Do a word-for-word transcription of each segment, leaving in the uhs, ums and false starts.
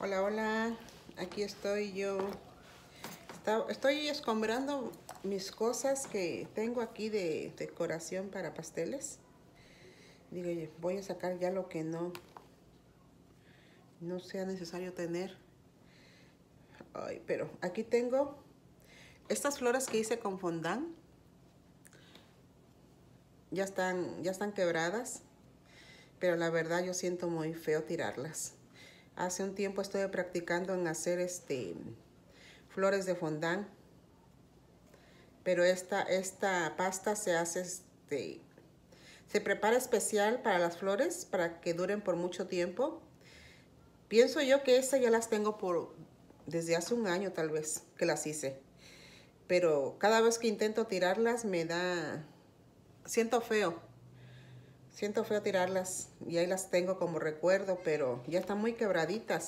Hola, hola, aquí estoy yo. Está- Estoy escombrando mis cosas que tengo aquí de decoración para pasteles. Digo, oye, voy a sacar ya lo que no, no sea necesario tener. Ay, pero aquí tengo estas flores que hice con fondant. Ya están, ya están quebradas, pero la verdad yo siento muy feo tirarlas. Hace un tiempo estuve practicando en hacer este flores de fondant, pero esta, esta pasta se hace, este, se prepara especial para las flores, para que duren por mucho tiempo. Pienso yo que estas ya las tengo por, desde hace un año tal vez, que las hice. Pero cada vez que intento tirarlas me da, siento feo. Siento feo tirarlas y ahí las tengo como recuerdo, pero ya están muy quebraditas.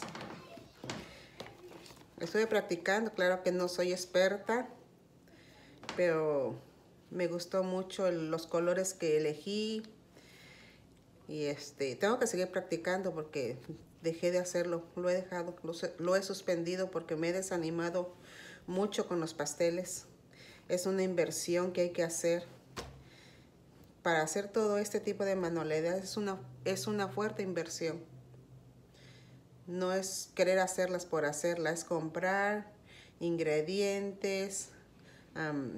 Estuve practicando, claro que no soy experta, pero me gustó mucho el- los colores que elegí. Y este, tengo que seguir practicando porque dejé de hacerlo, lo he dejado, lo, lo he suspendido porque me he desanimado mucho con los pasteles. Es una inversión que hay que hacer. Para hacer todo este tipo de manualidades es una, es una fuerte inversión. No es querer hacerlas por hacerlas, es comprar ingredientes, um,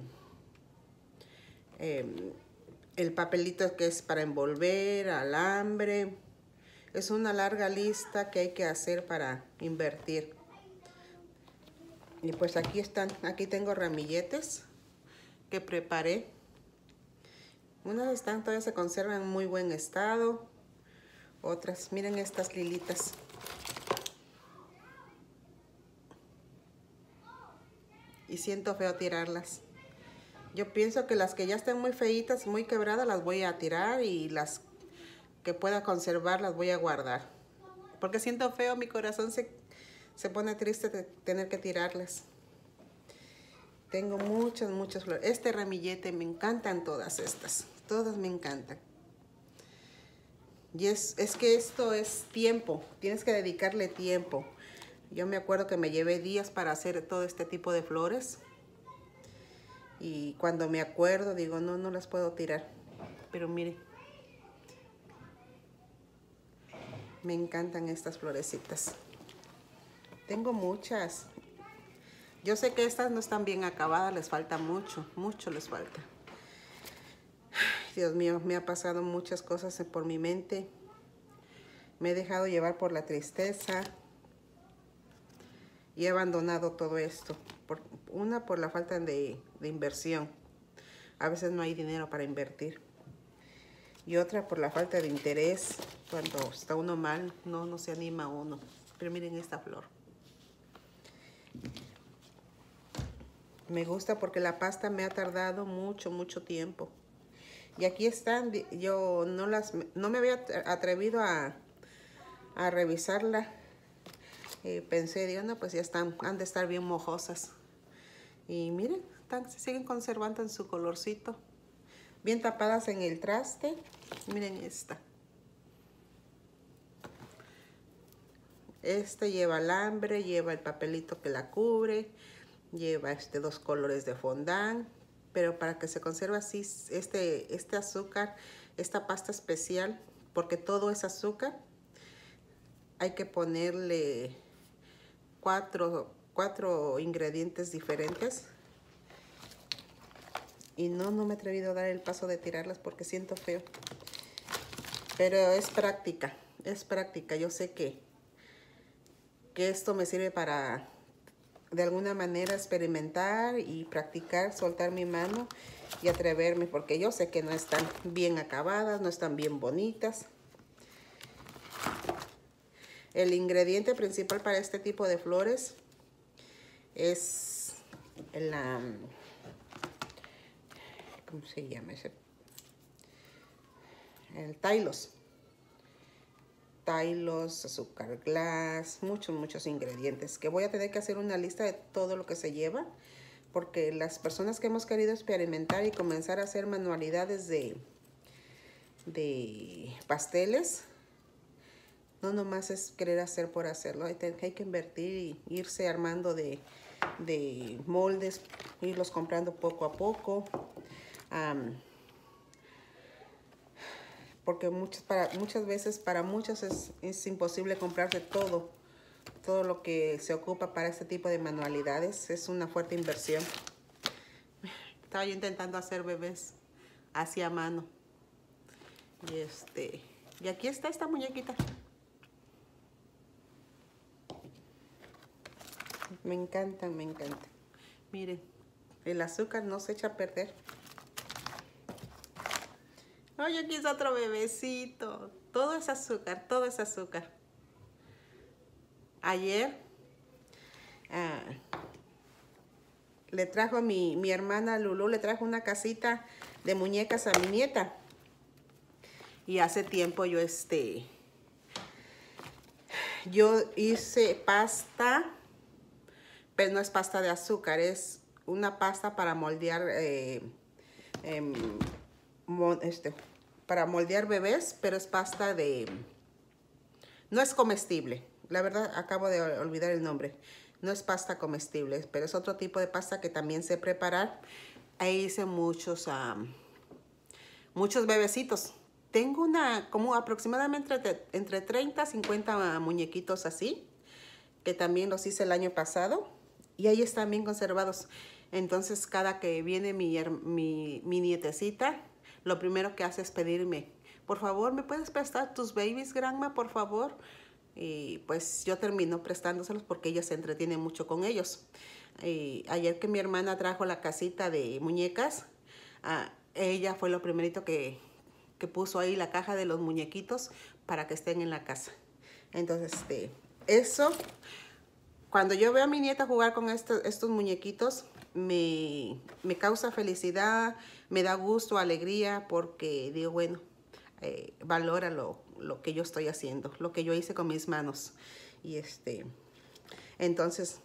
eh, el papelito que es para envolver, alambre. Es una larga lista que hay que hacer para invertir. Y pues aquí están, aquí tengo ramilletes que preparé. Unas están, todavía se conservan en muy buen estado. Otras, miren estas lilitas. Y siento feo tirarlas. Yo pienso que las que ya estén muy feitas, muy quebradas, las voy a tirar y las que pueda conservar las voy a guardar. Porque siento feo, mi corazón se, se pone triste de tener que tirarlas. Tengo muchas, muchas flores. Este ramillete, me encantan todas estas. Todas me encantan. Y es, es que esto es tiempo. Tienes que dedicarle tiempo. Yo me acuerdo que me llevé días para hacer todo este tipo de flores. Y cuando me acuerdo, digo, no, no las puedo tirar. Pero mire, me encantan estas florecitas. Tengo muchas. Yo sé que estas no están bien acabadas, les falta mucho, mucho les falta. Dios mío, me ha pasado muchas cosas por mi mente. Me he dejado llevar por la tristeza y he abandonado todo esto. Por, una, por la falta de, de inversión. A veces no hay dinero para invertir. Y otra, por la falta de interés. Cuando está uno mal, no, no se anima uno. Pero miren esta flor. Me gusta porque la pasta me ha tardado mucho, mucho tiempo. Y aquí están, yo no las, no me había atrevido a, a revisarla. Eh, pensé, digo, no, pues ya están, han de estar bien mojosas. Y miren, están, se siguen conservando en su colorcito. Bien tapadas en el traste. Miren esta. Este lleva alambre, lleva el papelito que la cubre, lleva este dos colores de fondant. Pero para que se conserve así este, este azúcar, esta pasta especial, porque todo es azúcar, hay que ponerle cuatro, cuatro ingredientes diferentes. Y no, no me he atrevido a dar el paso de tirarlas porque siento feo. Pero es práctica, es práctica. Yo sé que, que esto me sirve para, de alguna manera, experimentar y practicar, soltar mi mano y atreverme. Porque yo sé que no están bien acabadas, no están bien bonitas. El ingrediente principal para este tipo de flores es la... ¿Cómo se llama ese? El Tylose. Tylose, azúcar glass, muchos, muchos ingredientes. Que voy a tener que hacer una lista de todo lo que se lleva. Porque las personas que hemos querido experimentar y comenzar a hacer manualidades de, de pasteles, No nomás es querer hacer por hacerlo. Hay, hay que invertir y irse armando de, de moldes, irlos comprando poco a poco. Um, porque muchas, para, muchas veces para muchos es, es imposible comprarse todo. Todo lo que se ocupa para este tipo de manualidades es una fuerte inversión. Estaba yo intentando hacer bebés así a mano. Y, este, y aquí está esta muñequita. Me encanta, me encanta. Miren, el azúcar no se echa a perder. Ay, aquí es otro bebecito. Todo es azúcar, todo es azúcar. Ayer ah, le trajo a mi, mi hermana Lulu, le trajo una casita de muñecas a mi nieta. Y hace tiempo yo, este, yo hice pasta, pero no es pasta de azúcar, es una pasta para moldear, eh, eh, este, para moldear bebés, pero es pasta de, no es comestible. La verdad, acabo de olvidar el nombre. No es pasta comestible, pero es otro tipo de pasta que también sé preparar. Ahí hice muchos, um, muchos bebecitos. Tengo una, como aproximadamente entre, entre treinta a cincuenta muñequitos así, que también los hice el año pasado. Y ahí están bien conservados. Entonces, cada que viene mi, mi, mi nietecita, lo primero que hace es pedirme, por favor, ¿me puedes prestar tus babies, grandma, por favor? Y pues yo termino prestándoselos porque ella se entretiene mucho con ellos. Y ayer que mi hermana trajo la casita de muñecas, uh, ella fue lo primerito que, que puso ahí la caja de los muñequitos para que estén en la casa. Entonces, este, eso, cuando yo veo a mi nieta jugar con estos, estos muñequitos, me, me causa felicidad, me da gusto, alegría, porque digo, bueno, eh, valóralo. Lo que yo estoy haciendo, lo que yo hice con mis manos. Y este, entonces,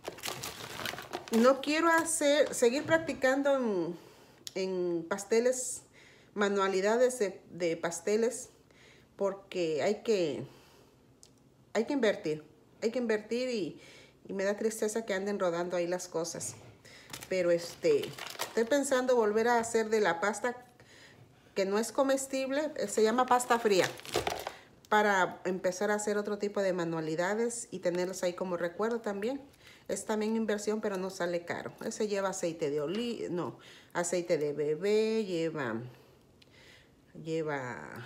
no quiero hacer, seguir practicando en, en pasteles, manualidades de, de pasteles, porque hay que, hay que invertir, hay que invertir y, y me da tristeza que anden rodando ahí las cosas. Pero este, estoy pensando volver a hacer de la pasta que no es comestible, se llama pasta fría, para empezar a hacer otro tipo de manualidades y tenerlos ahí como recuerdo también. Es también inversión, pero no sale caro. Ese lleva aceite de oliva, no, aceite de bebé, lleva, lleva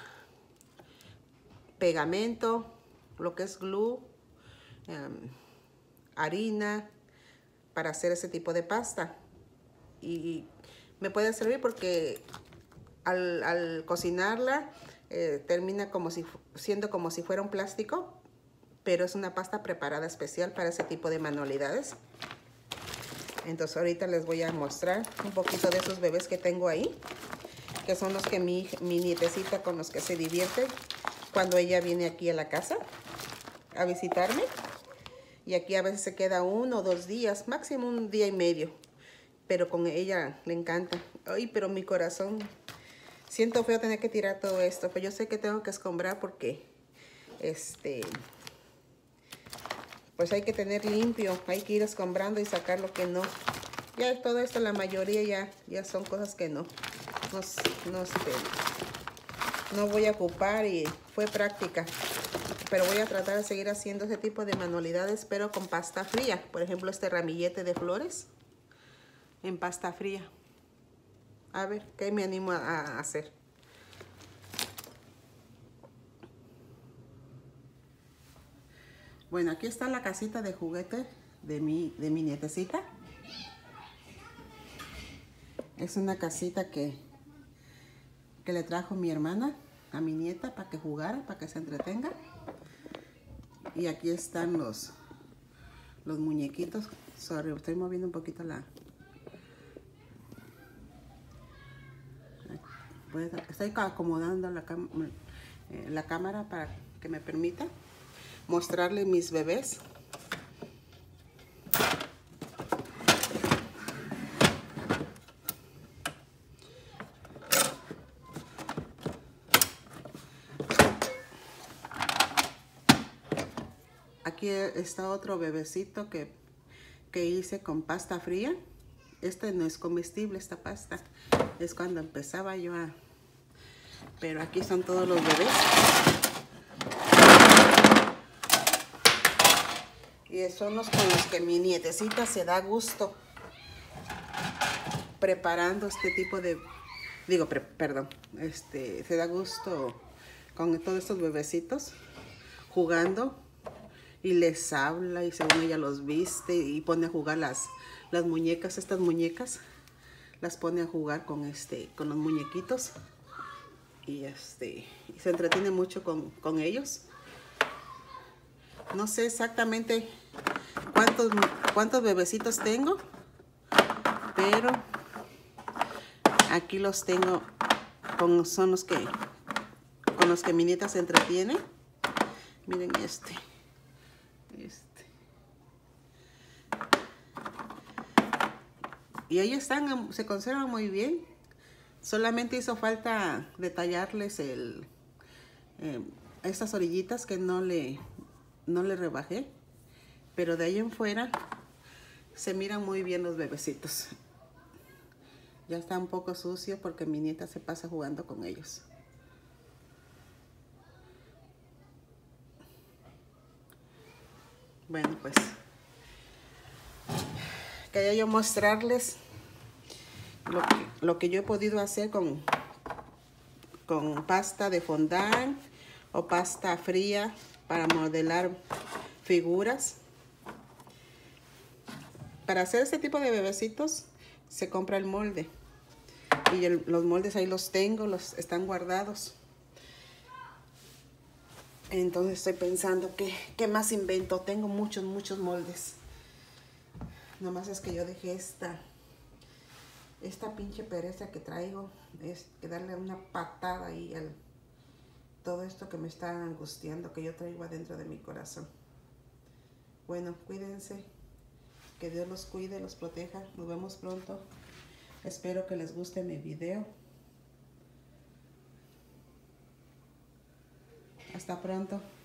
pegamento, lo que es glue, um, harina, para hacer ese tipo de pasta. Y me puede servir porque al, al cocinarla, Eh, termina como si, siendo como si fuera un plástico, pero es una pasta preparada especial para ese tipo de manualidades. Entonces ahorita les voy a mostrar un poquito de esos bebés que tengo ahí, que son los que mi, mi nietecita con los que se divierte cuando ella viene aquí a la casa a visitarme. Y aquí a veces se queda uno o dos días, máximo un día y medio, pero con ella le encanta. Ay, pero mi corazón... Siento feo tener que tirar todo esto, pero yo sé que tengo que escombrar porque, este, pues hay que tener limpio, hay que ir escombrando y sacar lo que no. Ya todo esto, la mayoría ya, ya son cosas que no, no, no, este, no voy a ocupar y fue práctica. Pero voy a tratar de seguir haciendo ese tipo de manualidades, pero con pasta fría. Por ejemplo, este ramillete de flores en pasta fría. A ver, ¿qué me animo a, a hacer? Bueno, aquí está la casita de juguete de mi, de mi nietecita. Es una casita que, que le trajo mi hermana a mi nieta para que jugara, para que se entretenga. Y aquí están los, los muñequitos. Sorry, estoy moviendo un poquito la... Estoy acomodando la, la cámara para que me permita mostrarle mis bebés. aquí está otro bebecito que, que hice con pasta fría. Este no es comestible, esta pasta. Es cuando empezaba yo a... Pero aquí son todos los bebés. Y son los con los que mi nietecita se da gusto preparando este tipo de... Digo, pre, perdón. Este, se da gusto con todos estos bebecitos jugando. Y les habla y según ella los viste y pone a jugar las, las muñecas, estas muñecas. Las pone a jugar con, este, con los muñequitos. Y, este, y se entretiene mucho con, con ellos. No sé exactamente cuántos, cuántos bebecitos tengo. Pero aquí los tengo. Con, son los que, con los que mi nieta se entretiene. Miren este. Este. Y ahí están, se conservan muy bien. Solamente hizo falta detallarles el, eh, estas orillitas que no le, no le rebajé. Pero de ahí en fuera se miran muy bien los bebecitos. Ya está un poco sucio porque mi nieta se pasa jugando con ellos. Bueno, pues quería yo mostrarles lo que, lo que yo he podido hacer con, con pasta de fondant o pasta fría para modelar figuras. Para hacer este tipo de bebecitos se compra el molde. Y el, los moldes ahí los tengo, los están guardados. Entonces estoy pensando que, ¿qué más invento? Tengo muchos, muchos moldes. Nomás es que yo dejé esta, esta pinche pereza que traigo. Es que darle una patada ahí al todo esto que me está angustiando, que yo traigo adentro de mi corazón. Bueno, cuídense. Que Dios los cuide, los proteja. Nos vemos pronto. Espero que les guste mi video. Hasta pronto.